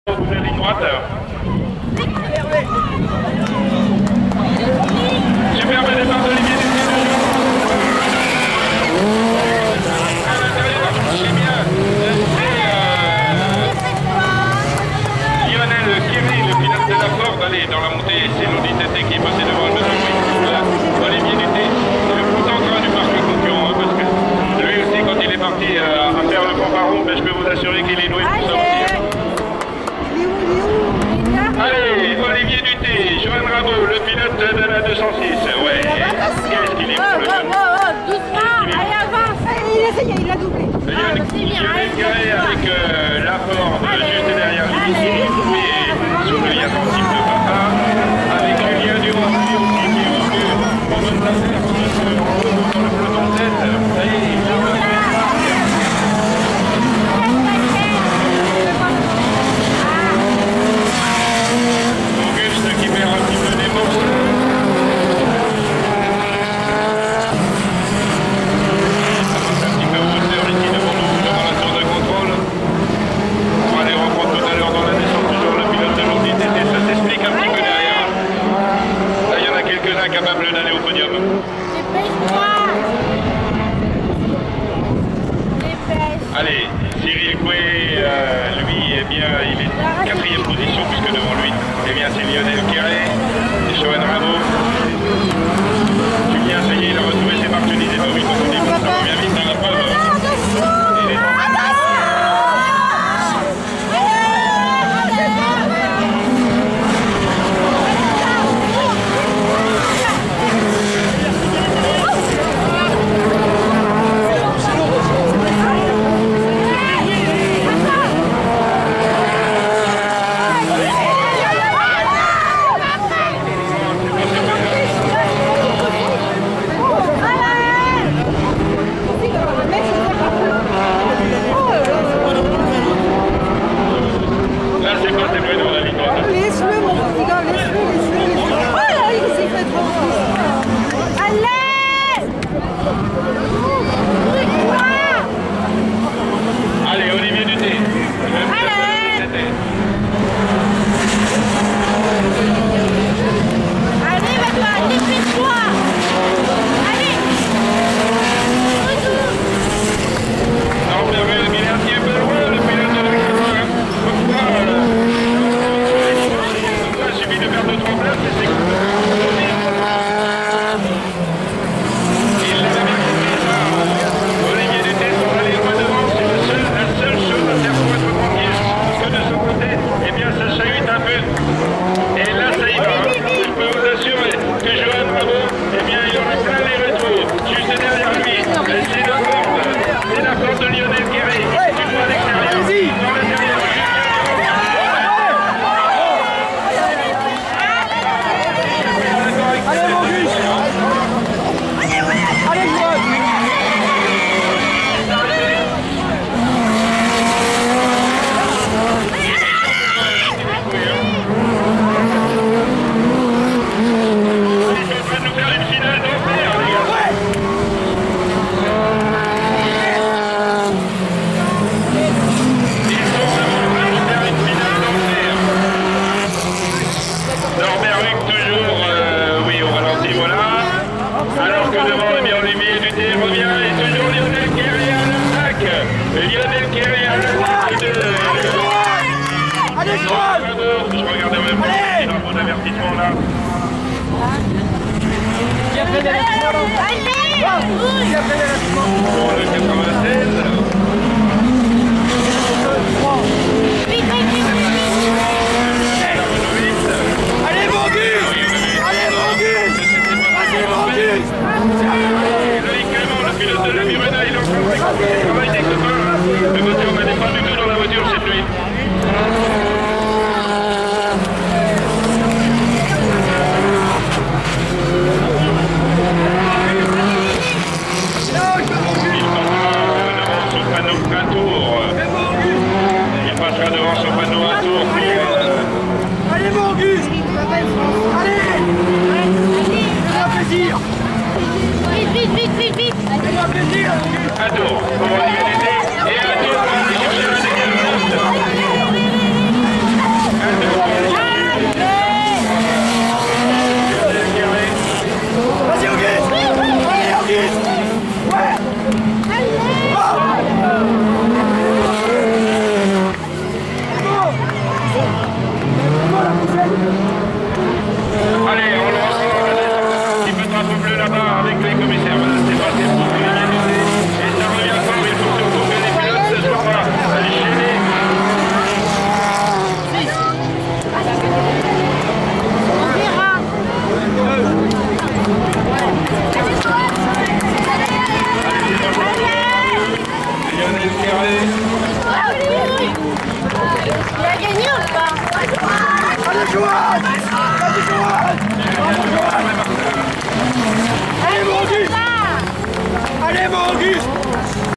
La ligne droite. Superbe départ d'Olivier Duté. À l'intérieur, c'est bien. Lionel Kéry, le pilote de la Ford. Allez, dans la montée, c'est l'audit TT qui est passé devant le monsieur. Voilà. Olivier Duté, le plus en train du parc concurrent, hein, parce que lui aussi, quand il est parti à faire le fanfaron, ben, je peux vous assurer qu'il est doué pour ça aussi. Allez, Olivier Duté, Johan Rabault, le pilote de la 206. Ouais, qu'est-ce qu'il est bon le jeune. Doucement, allez avance. Il a essayé, il l'a doublé. Lionel Kéry avec la Ford juste derrière lui. Et sur le attentif de papa, avec Julien Durand aussi qui est revenu en bonne place dans le peloton 7. Ça y est, il a capable d'aller au podium. Allez, Cyril Coué, lui, eh bien, il est 4e position puisque devant lui, eh bien, c'est Lionel Kéry et Johan Rabault. Julien, ça y est, il a retrouvé ses marques, je disais pas oui, quand on dit bon, ça revient vite dans la preuve. Allez, Olivier Duté. Allez, va-toi, dépêche-toi. Allez. Non, bien vu, il est un petit peu loin, le pilote de la Ford. Il suffit de perdre 3 places et c'est cool. Olivier Duté pour aller loin devant, c'est la seule chose à faire pour être tranquille. Parce que de son côté, eh bien ça chahute un peu. Et là ça y va. Je peux vous assurer que Johan Rabault, eh bien il aura plein les retours. Juste derrière lui, c'est la Ford de Lionel Kéry. Tu vois à l'extérieur. Dans l'intérieur. Je regardais en même temps le drapeau d'avertissement là. Pour le 96. Allez Bangus! Allez Bangus! Allez Bangus! Loïc Clément, le pilote de la Mirena, il est en train de travailler des copains. Le moteur n'allait pas du tout dans la voiture cette nuit. Il passera devant son panneau un tour. Il Il a gagné ou pas? Allez Joanne! Vas-y Joanne! Bravo Joanne! Allez mon Auguste! Allez mon Auguste!